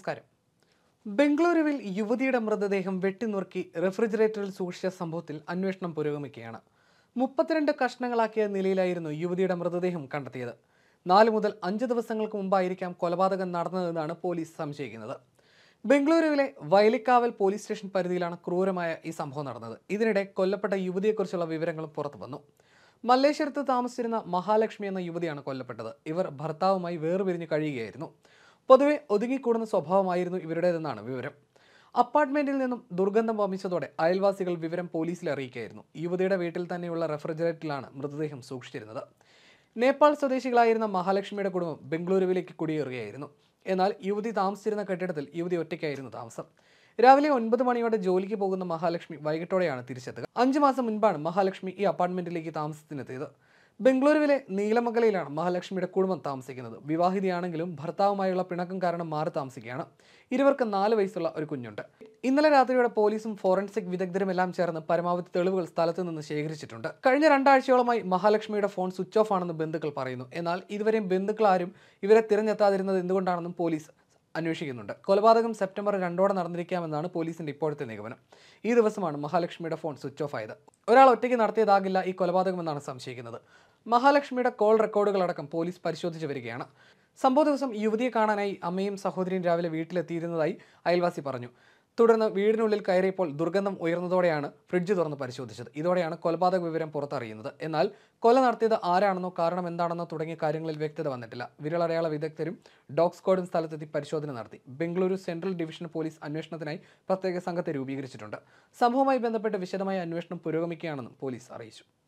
നമസ്കാരം. ബംഗളൂരുവിൽ യുവതിയുടെ മൃതദേഹം വെട്ടിനുറുക്കി റെഫ്രിജറേറ്ററിൽ സൂക്ഷിച്ച സംഭവത്തിൽ അന്വേഷണം പുരോഗമിക്കുകയാണ്. 32 കഷ്ണങ്ങളാക്കിയ നിലയിലായിരുന്നു യുവതിയുടെ മൃതദേഹം കണ്ടെത്തിയത്. 4 മുതൽ 5 ദിവസങ്ങൾക്ക് മുമ്പായിരിക്കാം കൊലപാതകം നടന്നതെന്നാണ് പോലീസ് സംശയിക്കുന്നത്. ബംഗളൂരുവിലെ വയലിക്കാവൽ പോലീസ് സ്റ്റേഷൻ പരിധിയിലാണ് ക്രൂരമായ ഈ സംഭവം നടന്നത്. ഇതിനിടെ കൊല്ലപ്പെട്ട യുവതിയെക്കുറിച്ചുള്ള വിവരങ്ങളും പുറത്തു വന്നു. മല്ലേശ്വരത്ത് താമസിച്ചിരുന്ന മഹാലക്ഷ്മി എന്ന യുവതിയാണ് കൊല്ലപ്പെട്ടത്. ഇവർ ഭർത്താവുമായി വേർപിരിഞ്ഞ് കഴിയുകയായിരുന്നു. പൊതുവെ ഒതുങ്ങിക്കൂടുന്ന സ്വഭാവമായിരുന്നു ഇവരുടേതെന്നാണ് വിവരം. അപ്പാർട്ട്മെന്റിൽ നിന്നും ദുർഗന്ധം വമിച്ചതോടെ അയൽവാസികൾ വിവരം പോലീസിൽ അറിയിക്കുകയായിരുന്നു. യുവതിയുടെ വീട്ടിൽ തന്നെയുള്ള റെഫ്രിജറേറ്ററിലാണ് മൃതദേഹം സൂക്ഷിച്ചിരുന്നത്. നേപ്പാൾ സ്വദേശികളായിരുന്ന മഹാലക്ഷ്മിയുടെ കുടുംബം ബംഗളൂരുവിലേക്ക് കുടിയേറുകയായിരുന്നു. എന്നാൽ യുവതി താമസിച്ചിരുന്ന കെട്ടിടത്തിൽ യുവതി ഒറ്റയ്ക്കായിരുന്നു താമസം. രാവിലെ 9 മണിയോടെ ജോലിക്ക് പോകുന്ന മഹാലക്ഷ്മി വൈകിട്ടോടെയാണ് തിരിച്ചെത്തുക. 5 മാസം മുൻപാണ് മഹാലക്ഷ്മി ഈ അപ്പാർട്ട്മെന്റിലേക്ക് താമസത്തിനെത്തിയത്. ബംഗളൂരുവിലെ നീലമംഗലയിലാണ് മഹാലക്ഷ്മിയുടെ കുടുംബം താമസിക്കുന്നത്. വിവാഹിതയാണെങ്കിലും ഭർത്താവുമായുള്ള പിണക്കം കാരണം മാറി താമസിക്കുകയാണ്. ഇരുവർക്ക് 4 വയസ്സുള്ള ഒരു കുഞ്ഞുണ്ട്. ഇന്നലെ രാത്രിയോടെ പോലീസും ഫോറൻസിക് വിദഗ്ധരുമെല്ലാം ചേർന്ന് പരമാവധി തെളിവുകൾ സ്ഥലത്ത് നിന്ന് ശേഖരിച്ചിട്ടുണ്ട്. കഴിഞ്ഞ 2 ആഴ്ചയോളമായി മഹാലക്ഷ്മിയുടെ ഫോൺ സ്വിച്ച് ഓഫ് ആണെന്ന് ബന്ധുക്കൾ പറയുന്നു. എന്നാൽ ഇതുവരെയും ബന്ധുക്കൾ ആരും ഇവരെ തിരഞ്ഞെത്താതിരുന്നത് എന്തുകൊണ്ടാണെന്നും പോലീസ് അന്വേഷിക്കുന്നുണ്ട്. കൊലപാതകം സെപ്റ്റംബർ 2 നടന്നിരിക്കാമെന്നാണ് പോലീസിന്റെ ഇപ്പോഴത്തെ നിഗമനം. ഈ ദിവസമാണ് മഹാലക്ഷ്മിയുടെ ഫോൺ സ്വിച്ച് ഓഫ് ആയത്. ഒരാൾ ഒറ്റയ്ക്ക് നടത്തിയതാകില്ല ഈ കൊലപാതകമെന്നാണ് സംശയിക്കുന്നത്. മഹാലക്ഷ്മിയുടെ കോൾ റെക്കോർഡുകളടക്കം പോലീസ് പരിശോധിച്ചു വരികയാണ്. സംഭവ ദിവസം യുവതിയെ കാണാനായി അമ്മയും സഹോദരിയും രാവിലെ വീട്ടിലെത്തിയിരുന്നതായി അയൽവാസി പറഞ്ഞു. തുടർന്ന് വീടിനുള്ളിൽ കയറിയപ്പോൾ ദുർഗന്ധം ഉയർന്നതോടെയാണ് ഫ്രിഡ്ജ് തുറന്ന് പരിശോധിച്ചത്. ഇതോടെയാണ് കൊലപാതക വിവരം പുറത്തറിയുന്നത്. എന്നാൽ കൊല നടത്തിയത് ആരാണെന്നോ കാരണം എന്താണെന്നോ തുടങ്ങിയ കാര്യങ്ങളിൽ വ്യക്തത വന്നിട്ടില്ല. വിരലടയാള വിദഗ്ധരും ഡോഗ് സ്ക്വാഡും സ്ഥലത്തെത്തി പരിശോധന നടത്തി. ബംഗളൂരു സെൻട്രൽ ഡിവിഷൻ പോലീസ് അന്വേഷണത്തിനായി പ്രത്യേക സംഘത്തെ രൂപീകരിച്ചിട്ടുണ്ട്. സംഭവവുമായി ബന്ധപ്പെട്ട് വിശദമായ അന്വേഷണം പുരോഗമിക്കുകയാണെന്നും പോലീസ് അറിയിച്ചു.